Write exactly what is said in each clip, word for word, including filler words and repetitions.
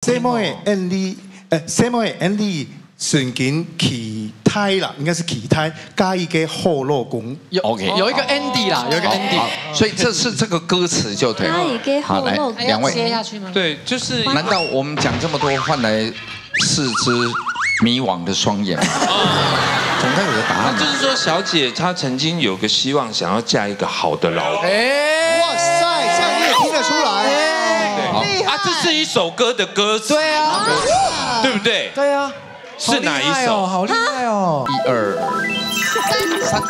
什么的 Andy， 呃，什么的 Andy 顺紧期待啦，应该是期待加一个好老公。 有 OK， 有一个 Andy 啦，有一个 Andy， 所以这是这个歌词就对了。好，来两位接下去吗？ 对，就是。 难道我们讲这么多，换来四只迷惘的双眼吗？总该有个答案。 就是说，小姐她曾经有个希望，想要嫁一个好的老公。 哎，哇塞，这样你也听得出来？ 对啊，这是一首歌的歌词。 对啊， 对不对？ 对啊。 是哪一首？ 好厉害哦！ 一二三，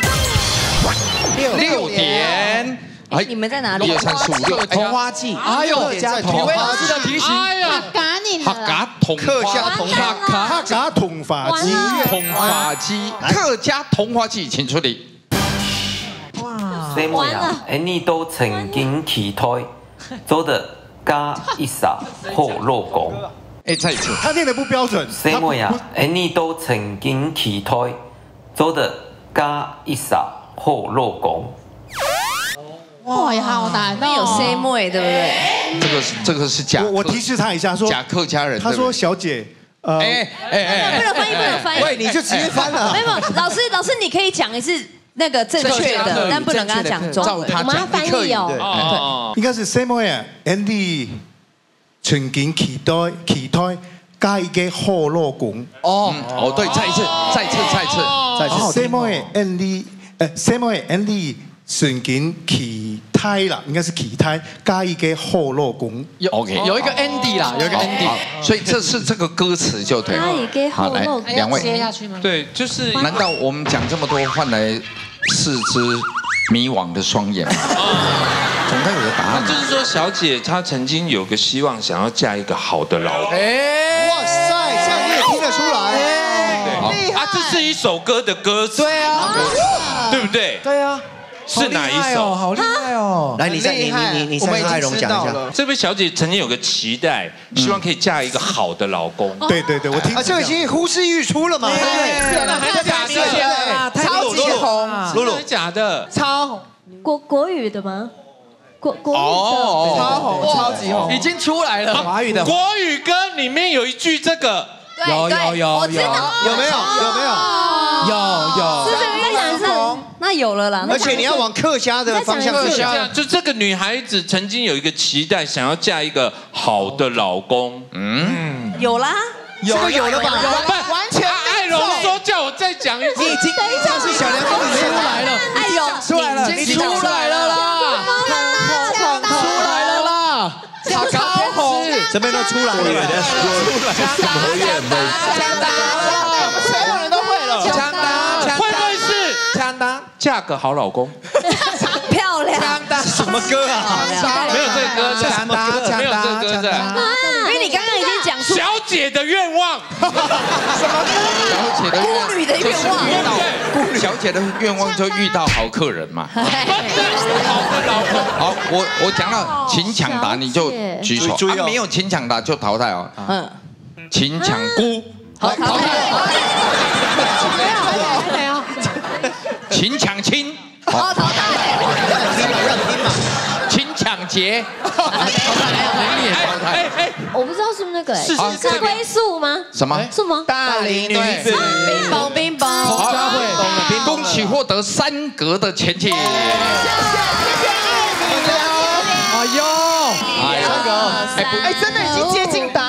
六六点。 哎，你们在哪里？ 一二三四五六， 桐花季。哎呦，加桐花季的提醒。哎呀， 嘎你客家桐客家桐花客家桐花季， 桐花季，客家桐花季，请出题。 哇！什么呀？哎，你都曾经期待做的加一撒好老公。 哎，再一次， 他念的不标准。 什么呀？哎，你都曾经期待做的加一撒好老公。 哇，也好难， 那有 C 妹对不对？ 这个是这个是假。 我我提示他一下，说假客家人。 他说小姐，呃， 哎哎哎， 不能翻译，不能翻译。 喂，你就直接翻了。 没有，老师老师，你可以讲一次那个正确的，但不能跟他讲中文。 我们要翻译哦。 应该是什么呀 ？Andy。 曾经期待期待加一个好老公。 哦哦，对，再一次，再一次，再一次， 再一次。什么的 Andy， 呃，什么的 Andy 曾经期待啦，应该是期待加一个好老公。 有 OK， 有一个 Andy 啦，有一个 Andy， 所以这是这个歌词就对了。好，来两位接下去吗？ 对，就是。 难道我们讲这么多，换来四只迷惘的双眼吗？总该有个答案。 就是说，小姐她曾经有个希望，想要嫁一个好的老公。 哎，哇塞，这样你也听得出来？ 对啊，这是一首歌的歌词。 对啊， 对不对？ 对啊。 是哪一首？ 好厉害哦！ 来，你再你你你你再跟艾荣讲一下。 这位小姐曾经有个期待，希望可以嫁一个好的老公。 对对对，我听啊，这已经呼之欲出了嘛？对对，还在假的，超级红， 露露假的， 超红。 国国语的吗？国国语的，超红，超级红， 已经出来了。 华语的国语歌里面有一句这个， 有有有我知道有没有有没有？ 有有。 是这个样子。 那有了啦。 而且你要往客家的方向去。就这个女孩子曾经有一个期待，想要嫁一个好的老公。嗯， 有啦。 有有了吧？ 有，完全。艾荣说叫我再讲一次。 你已经上次小梁公主出来了， 艾荣出来了，你出来了啦！出来了啦！超红， 这边都出来了。 抢答了，所有人都会了。抢答， 会不会是抢答？ 嫁个好老公？ 漂亮。 抢答什么歌啊？ 没有这个歌， 抢答， 没有这个歌在。 因为你刚刚已经讲出小姐的愿望， 什么？小姐的孤女的愿望， 孤女小姐的愿望就遇到好客人嘛。好的老公。 好，我我讲到请抢答你就举手，啊没有请抢答就淘汰哦。嗯，请抢姑， 好淘汰。 没有， 请抢亲， 好淘汰。 让拼嘛。 请抢劫，你也淘汰。哎哎， 我不知道是不是那个， 是是是归宿吗？ 什么？ 是吗？ 大龄女子， 冰雹冰雹。 好，恭喜获得三格的前期。 哎呦， 哎哎，真的已经接近答